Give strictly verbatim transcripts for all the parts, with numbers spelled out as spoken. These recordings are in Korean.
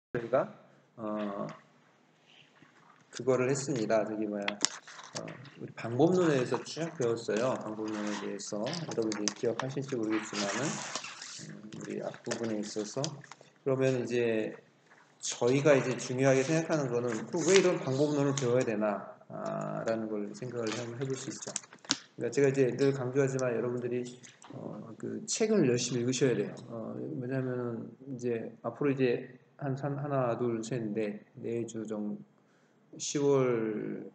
저희가 어 그거를 했습니다. 저기 뭐야 어, 우리 방법론에 대해서 쭉 배웠어요. 방법론에 대해서 여러분들이 기억하실지 모르겠지만은 음, 우리 앞부분에 있어서 그러면 이제 저희가 이제 중요하게 생각하는 거는 그 왜 이런 방법론을 배워야 되나 아, 라는 걸 생각을 한번 해볼 수 있죠. 그러니까 제가 이제 늘 강조하지만 여러분들이 어, 그 책을 열심히 읽으셔야 돼요. 어, 왜냐하면 이제 앞으로 이제 한, 한 하나 둘 셋 넷 네 주 정도 시월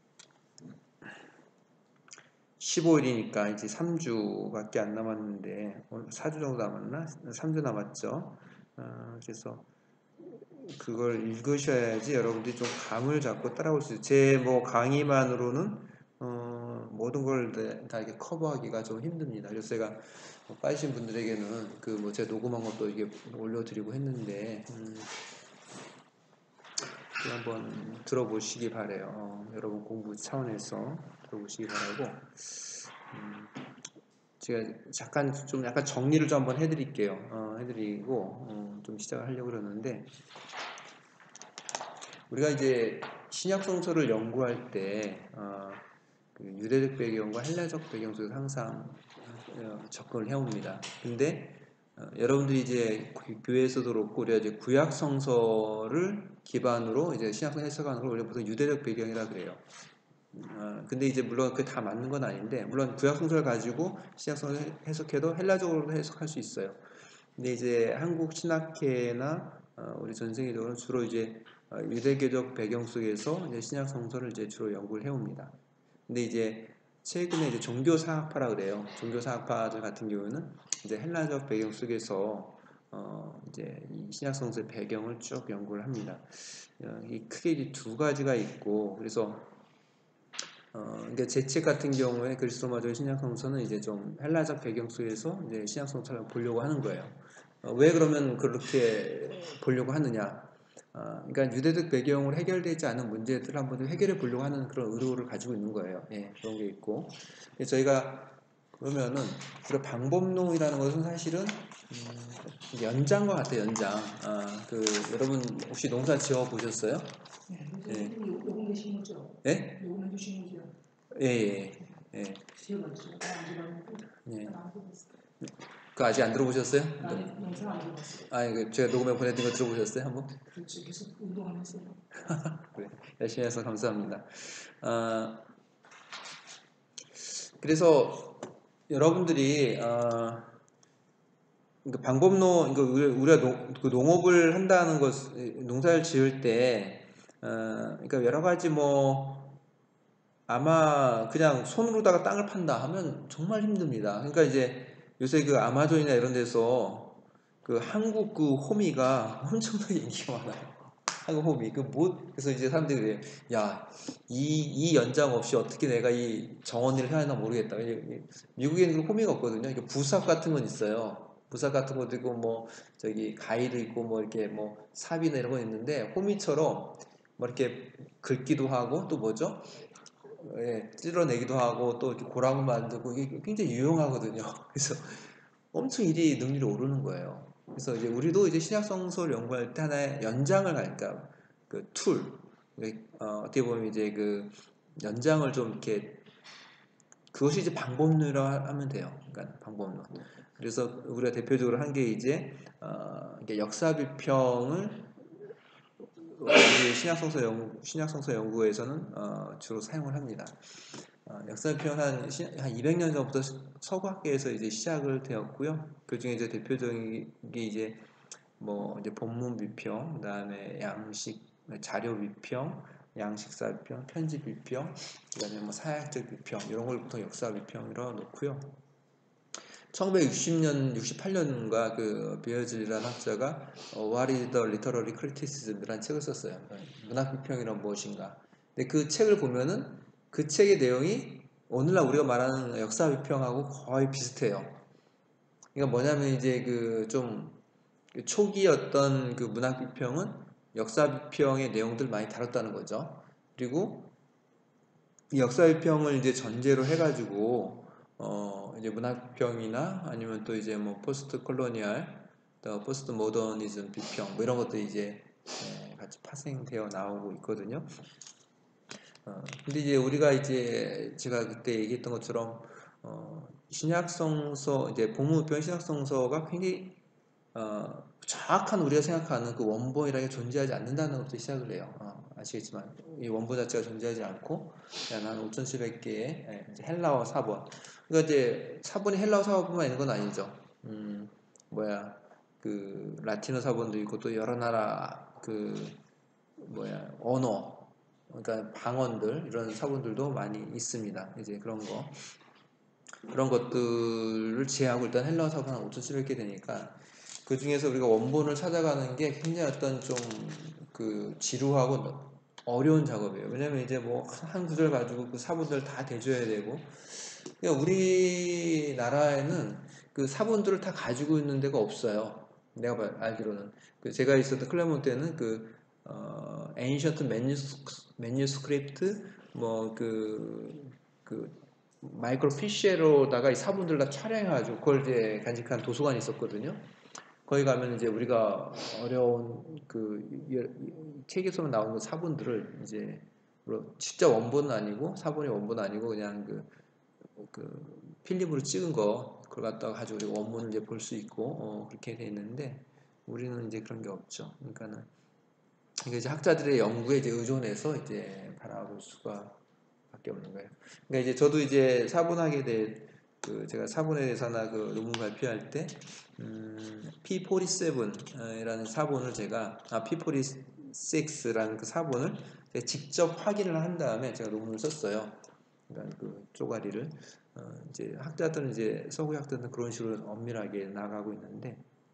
십오 일이니까 이제 삼 주밖에 안 남았는데 오늘 사 주 정도 남았나? 삼 주 남았죠. 어, 그래서 그걸 읽으셔야지 여러분들이 좀 감을 잡고 따라올 수 있어요. 제 뭐 강의만으로는 어, 모든 걸 다 이렇게 커버하기가 좀 힘듭니다. 그래서 제가 뭐 빠지신 분들에게는 그 뭐 제가 녹음한 것도 이게 올려드리고 했는데 음, 한번 들어보시기 바래요. 어, 여러분 공부 차원에서 들어보시기 바라고 음, 제가 잠깐 좀 약간 정리를 좀 한번 해드릴게요. 어, 해드리고 어, 좀 시작을 하려고 그러는데 우리가 이제 신약 성서를 연구할 때 어, 그 유대적 배경과 헬라적 배경 속에서 항상 어, 접근을 해옵니다. 근데 어, 여러분들이 이제 교회에서도 그렇고 우리가 이제 구약 성서를 기반으로 이제 신약성 해석하는 걸 우리가 보통 유대적 배경이라 그래요. 어, 근데 이제 물론 그게 다 맞는 건 아닌데 물론 구약 성서를 가지고 신약 성서를 해석해도 헬라적으로도 해석할 수 있어요. 근데 이제 한국 신학회나 어, 우리 전 세계적으로 주로 이제 어, 유대교적 배경 속에서 이제 신약 성서를 이제 주로 연구를 해옵니다. 근데 이제 최근에 이제 종교사학파라 그래요. 종교사학파들 같은 경우는 이제 헬라적 배경 속에서 어 이제 이 신약 성서의 배경을 쭉 연구를 합니다. 어, 이 크게 이제 두 가지가 있고 그래서 어, 그러니까 제 책 같은 경우에 그리스도마저의 신약성서는 이제 좀 헬라적 배경 속에서 이제 신약성서를 보려고 하는 거예요. 어, 왜 그러면 그렇게 보려고 하느냐? 어, 그러니까 유대적 배경으로 해결되지 않은 문제들을 한번 좀 해결해 보려고 하는 그런 의도를 가지고 있는 거예요. 예, 그런 게 있고. 그래서 저희가 그러면은 우리가 방법론이라는 것은 사실은 음, 연장과 같아요. 연장. 아, 그 여러분 혹시 농사 지어 보셨어요? 네, 예. 요금도 심었죠. 예? 요금도 심었죠. 예, 예, 예. 지어봤죠. 안 지어봤는데, 예. 안 해봤어요. 그거 아직 안 들어보셨어요? 아니, 영상 안 해봤어요. 아, 이거 제가 녹음해 보내드린 거 들어보셨어요? 한번? 그렇죠. 계속 운동하면서. 그래. 열심히 해서 감사합니다. 아, 그래서 여러분들이 아, 그러니까 방법론, 그러니까 우리가 농, 그 농업을 한다는 것, 농사를 지을 때, 어, 그러니까 여러 가지 뭐 아마 그냥 손으로다가 땅을 판다 하면 정말 힘듭니다. 그러니까 이제 요새 그 아마존이나 이런 데서 그 한국 그 호미가 엄청나게 인기가 많아요. 한국 호미. 그 뭐, 그래서 이제 사람들이 그래요. 야, 이, 이 연장 없이 어떻게 내가 이 정원일을 해야 하나 모르겠다. 미국에는 그 호미가 없거든요. 이게 부삽 같은 건 있어요. 부삽 같은 것도 있고, 뭐, 저기, 가위도 있고, 뭐, 이렇게 뭐, 삽이나 이런 건 있는데, 호미처럼 뭐 이렇게 긁기도 하고, 또 뭐죠? 예, 찔러내기도 하고 또 이렇게 고라고 만들고 이게 굉장히 유용하거든요. 그래서 엄청 일이 능률이 오르는 거예요. 그래서 이제 우리도 이제 신약성서를 연구할 때 하나의 연장을 갈까 그 툴, 어, 어떻게 보면 이제 그 연장을 좀 이렇게 그것이 이제 방법론이라고 하면 돼요. 그러니까 방법론. 그래서 우리가 대표적으로 한 게 이제 어, 역사 비평을 우리 신약성서 연구, 신약성서 연구에서는 어, 주로 사용을 합니다. 어, 역사 비평 한, 한 이백 년 전부터 서구학계에서 이제 시작을 되었고요. 그 중에 이제 대표적인 게 이제 뭐 이제 본문 비평, 그다음에 양식 자료 비평, 양식사 비평, 편집 비평, 그다음에 뭐 사회학적 비평 이런 걸 보통 역사 비평이라고 놓고요. 천구백육십 년, 육십팔 년인가 그 비어즐이라는 학자가 어, What is the Literary Criticism이라는 책을 썼어요. 문학 비평이란 무엇인가. 근데 그 책을 보면은 그 책의 내용이 오늘날 우리가 말하는 역사 비평하고 거의 비슷해요. 그러니까 뭐냐면 이제 그 좀 초기 어떤 그 문학 비평은 역사 비평의 내용들 많이 다뤘다는 거죠. 그리고 이 역사 비평을 이제 전제로 해가지고 어 이제 문학 비평이나 아니면 또 이제 뭐 포스트 콜로니얼, 또 포스트 모더니즘 비평 뭐 이런 것들 이제 예, 같이 파생되어 나오고 있거든요. 어, 근데 이제 우리가 이제 제가 그때 얘기했던 것처럼 어, 신약성서 이제 복음편 신약성서가 굉장히 어, 정확한 우리가 생각하는 그 원본이라는 게 존재하지 않는다는 것부터 시작을 해요. 어, 아시겠지만 이 원본 자체가 존재하지 않고 그냥 한 오천칠백 개의 헬라어 사본. 그러니까 이제 사본이 헬라어 사본만 있는 건 아니죠. 음, 뭐야 그 라틴어 사본도 있고 또 여러 나라 그 뭐야 언어 그러니까 방언들 이런 사본들도 많이 있습니다. 이제 그런 거 그런 것들을 제하고 일단 헬라어 사본 한 오천칠백 개 되니까 그 중에서 우리가 원본을 찾아가는 게 굉장히 어떤 좀 그 지루하고 어려운 작업이에요. 왜냐면 이제 뭐 한 구절 가지고 그 사본들 다 대줘야 되고 그러니까 우리나라에는 그 사본들을 다 가지고 있는 데가 없어요. 내가 알기로는 그 제가 있었던 클레몬트에는 그 어, Ancient Manuscript 뭐그 그 마이크로피쉬로다가 이 사본들 다 촬영해가지고 그걸 이제 간직한 도서관이 있었거든요. 거기 가면 이제 우리가 어려운 그 책에서만 나오는 그 사본들을 이제 진짜 원본은 아니고 사본이 원본은 아니고 그냥 그, 그 필름으로 찍은 거 그걸 갖다가 가지고 우리가 원본을 이제 볼 수 있고 어, 그렇게 돼 있는데 우리는 이제 그런 게 없죠. 그러니까는 이게 이제 학자들의 연구에 이제 의존해서 이제 바라볼 수가 밖에 없는 거예요. 그러니까 이제 저도 이제 사본학에 대해 그 제가 사본에 대해서나 그 논문 발표할 때 음, 피 사십칠이라는 사본을 제가 아 피 사십육라는 그 사본을 제가 직접 확인을 한 다음에 제가 논문을 썼어요. 그러니까 그 쪼가리를 어, 이제 학자들은 이제 서구 학자들은 그런 식으로 엄밀하게 나가고 있는데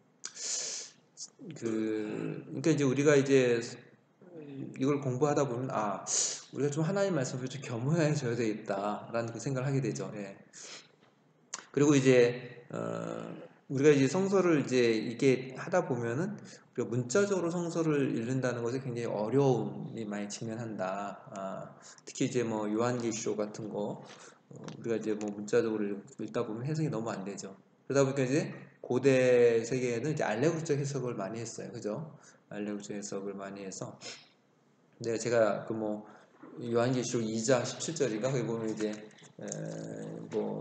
그 그러니까 이제 우리가 이제 이걸 공부하다 보면 아 우리가 좀 하나님 말씀을 좀 겸허해져야 되겠다라는 그 생각을 하게 되죠. 예. 그리고 이제 어, 우리가 이제 성서를 이제 이게 하다 보면은 우리가 문자적으로 성서를 읽는다는 것에 굉장히 어려움이 많이 직면한다. 아, 특히 이제 뭐 요한계시록 같은 거 어, 우리가 이제 뭐 문자적으로 읽다 보면 해석이 너무 안 되죠. 그러다 보니까 이제 고대 세계에는 이제 알레고리적 해석을 많이 했어요. 그죠? 알레고리적 해석을 많이 해서 네, 제가 그 뭐 요한계시록 이 장 십칠 절인가 거기 보면 이제 에, 뭐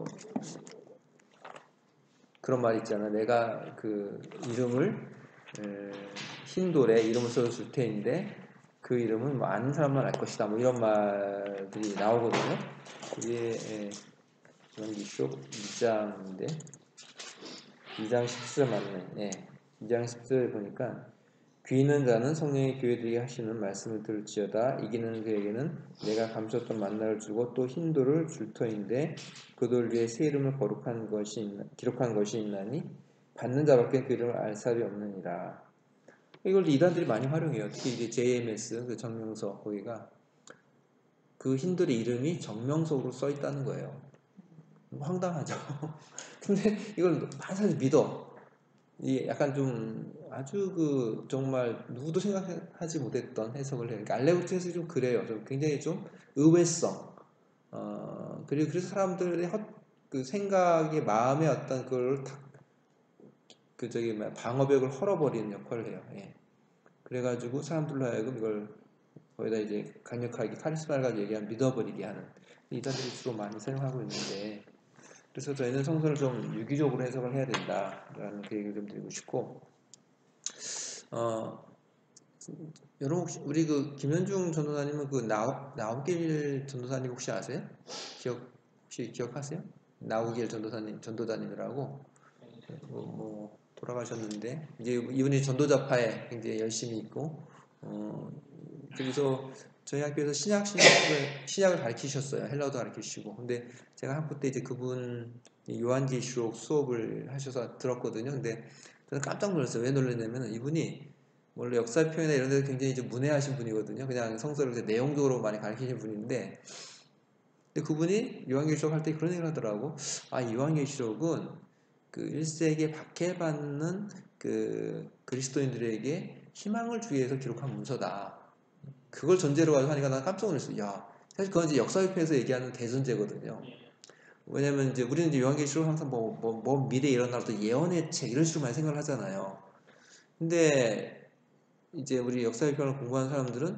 그런 말 있잖아. 내가 그 이름을 에, 흰 돌에 이름을 써줄 테인데 그 이름은 뭐 아는 사람만 알 것이다. 뭐 이런 말들이 나오거든요. 그게 에, 요한계시록 이 장인데 이 장 십칠 절 맞네. 예. 이 장 십칠 절 보니까 귀 있는 자는 성령의 교회들에게 하시는 말씀을 들을지어다. 이기는 그에게는 내가 감췄던 만나를 주고 또 흰돌을 줄 터인데 그 돌 위에 새 이름을 거룩한 것이 있나, 기록한 것이 있나니 받는 자밖에 그 이름을 알 사람이 없느니라. 이걸 이단들이 많이 활용해요. 특히 이제 제이엠에스 그 정명서 거기가 그 흰돌의 이름이 정명석으로 써 있다는 거예요. 황당하죠. 근데 이걸 많은 사람들이 믿어. 이 약간 좀 아주 그 정말 누구도 생각하지 못했던 해석을 해요. 그러니까 알레고리즘 해석이 좀 그래요. 좀 굉장히 좀 의외성. 어 그리고 그래서 사람들의 헛, 그 생각의 마음의 어떤 그걸 그 저기 뭐야 방어벽을 헐어버리는 역할을 해요. 예. 그래가지고 사람들로 하여금 이걸 거기다 이제 강력하게 카리스마를 가지고 얘기하면 믿어버리게 하는 이단들이 주로 많이 사용하고 있는데 그래서 저희는 성서를 좀 유기적으로 해석을 해야 된다라는 그 얘기를 좀 드리고 싶고 어, 여러분 혹시 우리 그 김현중 전도사님은 그 나우, 나우길 전도사님 혹시 아세요? 기억 혹시 기억하세요? 나우길 전도사님 전도사님이라고 뭐, 뭐 돌아가셨는데 이제 이분이 전도자파에 굉장히 열심히 있고 어, 그래서 저희 학교에서 신약 신약을 신약을 가르치셨어요. 헬라어도 가르치시고 근데 제가 학부 때 이제 그분 요한계시록 수업을 하셔서 들었거든요. 근데 저는 깜짝 놀랐어요. 왜 놀랐냐면 이분이 원래 역사 표현이나 이런 데서 굉장히 좀 문외하신 분이거든요. 그냥 성서를 이제 내용적으로 많이 가르치시는 분인데 근데 그분이 요한계시록 할 때 그런 얘기를 하더라고. 아, 요한계시록은 그 일 세기에 박해받는 그 그리스도인들에게 희망을 주기 위해서 기록한 문서다. 그걸 전제로 가지고 하니까 난 깜짝 놀랐어요. 야, 사실 그건 이제 역사협회에서 얘기하는 대전제거든요. 왜냐면 이제 우리는 이제 요한계시록 항상 뭐, 뭐, 뭐 미래에 일어날 또 예언의 책 이런 식으로 많이 생각을 하잖아요. 근데 이제 우리 역사비평을 공부하는 사람들은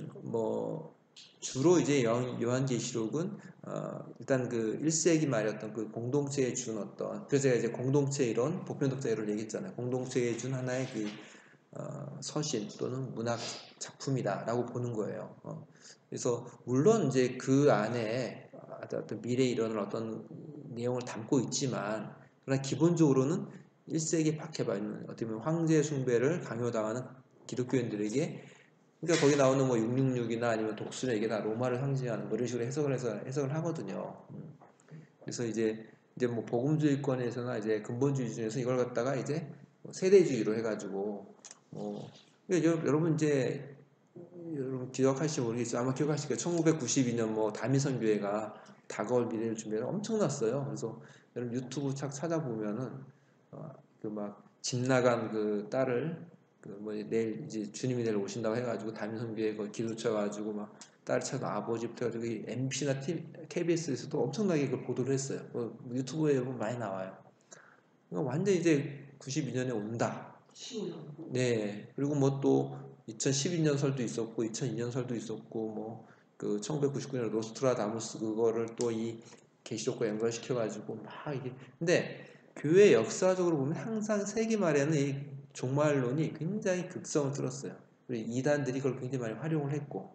뭐 주로 이제 요한, 요한계시록은 어, 일단 그 일 세기 말이었던 그 공동체에 준 어떤, 그래서 제가 이제 공동체 이론, 보편독자 이론을 얘기했잖아요. 공동체에 준 하나의 그 어, 서신 또는 문학 작품이다라고 보는 거예요. 어. 그래서 물론 이제 그 안에 어떤 미래 이론을 어떤 내용을 담고 있지만, 그러나 기본적으로는 일 세기 박해받는 어떻게 보면 황제 숭배를 강요당하는 기독교인들에게, 그러니까 거기 나오는 뭐 육육육이나 아니면 독수리 이게 다 로마를 상징하는 뭐 이런 식으로 해석을 해서 해석을 하거든요. 음. 그래서 이제 이제 뭐 복음주의권에서나 이제 근본주의 중에서 이걸 갖다가 이제 뭐 세대주의로 해가지고 뭐 여러분 이제 여러분 기억하실지 모르겠지만 아마 기억하실 거예요. 천구백구십이 년 뭐 다미선교회가 다가올 미래를 준비해서 엄청났어요. 그래서 여러분 유튜브 착 찾아보면은 어, 그 막 집 나간 그 딸을 그 뭐 내일 이제 주님이 내일 오신다고 해가지고 다미선교회 그 기도쳐 가지고 막 딸 찾아 아버지부터 해가지고 엠비씨나 케이비에스에서도 엄청나게 그 보도를 했어요. 뭐 유튜브에 보면 많이 나와요. 그러니까 완전 이제 구십이 년에 온다. 십오 년. 네. 그리고 뭐 또 이천십이 년 설도 있었고 이천이 년 설도 있었고 뭐 그 천구백구십구 년 노스트라다무스 그거를 또 이 계시록과 연결시켜 가지고 막 이게, 근데 교회 역사적으로 보면 항상 세기 말에는 이 종말론이 굉장히 극성을 뚫었어요. 그리고 이단들이 그걸 굉장히 많이 활용을 했고,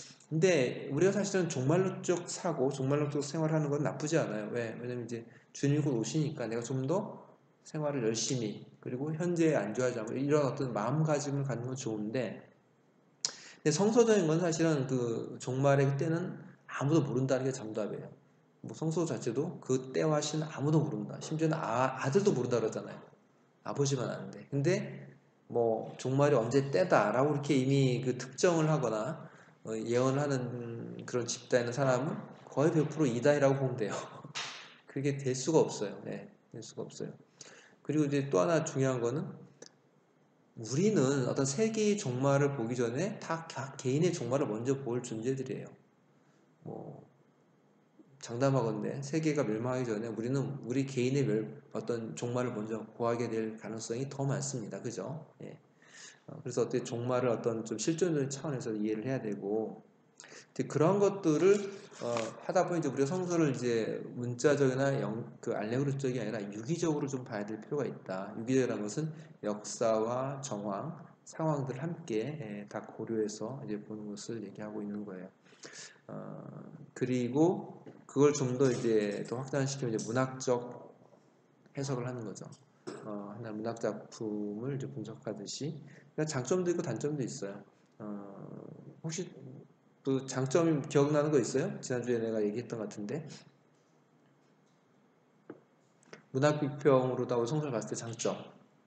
근데 우리가 사실은 종말론적 사고, 종말론적 생활하는 건 나쁘지 않아요. 왜? 왜냐면 이제 주님이 곧 오시니까 내가 좀 더 생활을 열심히, 그리고 현재에 안주하지 않고 이런 어떤 마음가짐을 갖는 건 좋은데, 근데 성서적인 건 사실은 그 종말의 그때는 아무도 모른다는 게 정답이에요. 뭐 성서 자체도 그 때와 시는 아무도 모른다. 심지어는 아, 아들도 모른다 그러잖아요. 아버지만 아는데. 근데 뭐 종말이 언제 때다라고 이렇게 이미 그 특정을 하거나 어, 예언을 하는 그런 집단의 사람은 거의 백 퍼센트 이단이라고 보면 돼요. 그게 될 수가 없어요. 네, 될 수가 없어요. 그리고 이제 또 하나 중요한 거는 우리는 어떤 세계의 종말을 보기 전에 다 각 개인의 종말을 먼저 볼 존재들이에요. 뭐 장담하건대 세계가 멸망하기 전에 우리는 우리 개인의 멸, 어떤 종말을 먼저 보하게 될 가능성이 더 많습니다. 그죠? 예. 어, 그래서 어떻게 종말을 어떤 좀 실존적인 차원에서 이해를 해야 되고, 그런 것들을 어, 하다 보니 이제 우리가 성서를 이제 문자적이나 영, 그 알레고리적이 아니라 유기적으로 좀 봐야 될 필요가 있다. 유기적이라는 것은 역사와 정황, 상황들 함께 예, 다 고려해서 이제 보는 것을 얘기하고 있는 거예요. 어, 그리고 그걸 좀 더 이제 더 확장시키면 이제 문학적 해석을 하는 거죠. 어, 하나 문학 작품을 이제 분석하듯이. 그러니까 장점도 있고 단점도 있어요. 어, 혹시 또 장점 기억나는 거 있어요? 지난주에 내가 얘기했던 것 같은데. 문학 비평으로다 성서를 봤을 때 장점.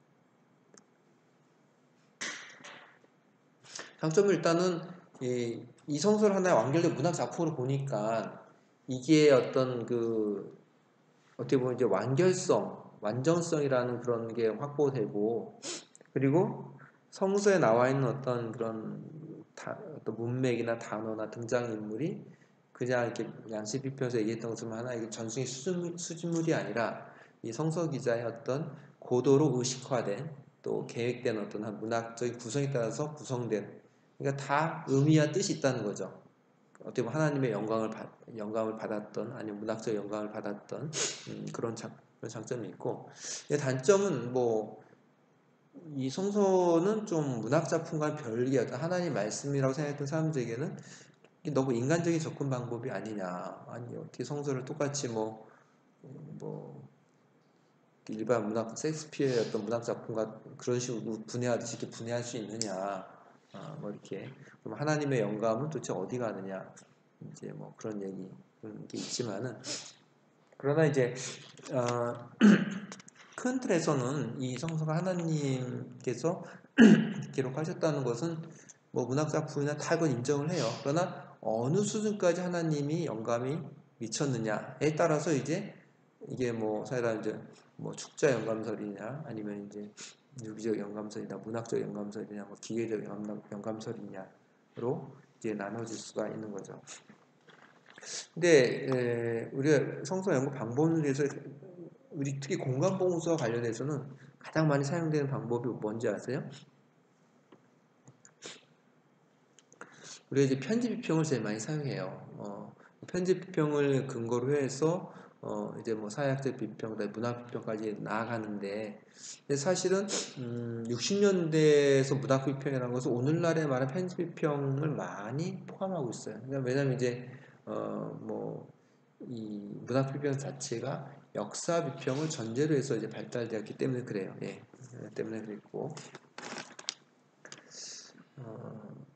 장점은 일단은 이, 이 성서를 하나의 완결된 문학 작품으로 보니까 이게 어떤 그 어떻게 보면 이제 완결성, 완전성이라는 그런 게 확보되고, 그리고 성서에 나와 있는 어떤 그런 다, 어떤 문맥이나 단어나 등장인물이 그냥 이렇게 양식 비평에서 얘기했던 것처럼 하나 이게 전승의 수준, 수준물이 아니라 이 성서 기자의 어떤 고도로 의식화된 또 계획된 어떤 한 문학적인 구성에 따라서 구성된, 그러니까 다 의미와 뜻이 있다는 거죠. 어떻게 보면 하나님의 영광을 받, 영감을 받았던 아니면 문학적 영감을 받았던 음, 그런, 장, 그런 장점이 있고, 단점은 뭐 이 성서는 좀 문학 작품과 별개 어떤 하나님 말씀이라고 생각했던 사람들에게는 이게 너무 인간적인 접근 방법이 아니냐. 아니 어떻게 성서를 똑같이 뭐 뭐 일반 문학 셰익스피어의 어떤 문학 작품과 그런 식으로 분해하듯이 이렇게 분해할 수 있느냐. 아, 뭐 이렇게 그럼 하나님의 영감은 도대체 어디 가느냐. 이제 뭐 그런 얘기 그런 게 있지만은, 그러나 이제 어, 큰 틀에서는 이 성서가 하나님께서 기록하셨다는 것은 뭐 문학 작품이나 타건 인정을 해요. 그러나 어느 수준까지 하나님이 영감이 미쳤느냐에 따라서 이제 이게 뭐 사실은 이제 뭐 축자 영감설이냐 아니면 이제 유기적 영감설이나 문학적 영감설이냐 뭐 기계적 영감설이냐로 이제 나눠질 수가 있는 거죠. 근데 에, 우리가 성서 연구 방법에 대해서 우리 특히 공간봉수와 관련해서는 가장 많이 사용되는 방법이 뭔지 아세요? 우리가 이제 편집 비평을 제일 많이 사용해요. 어, 편집 비평을 근거로 해서 어, 이제 뭐 사회학적 비평, 문학 비평까지 나아가는데 근데 사실은 음, 육십 년대에서 문학 비평이라는 것은 오늘날에 말하는 편집 비평을 많이 포함하고 있어요. 그러니까 왜냐하면 이제 어, 뭐 이 문학 비평 자체가 역사 비평을 전제로 해서 이제 발달되었기 때문에 그래요. 예, 때문에 그랬고. 어,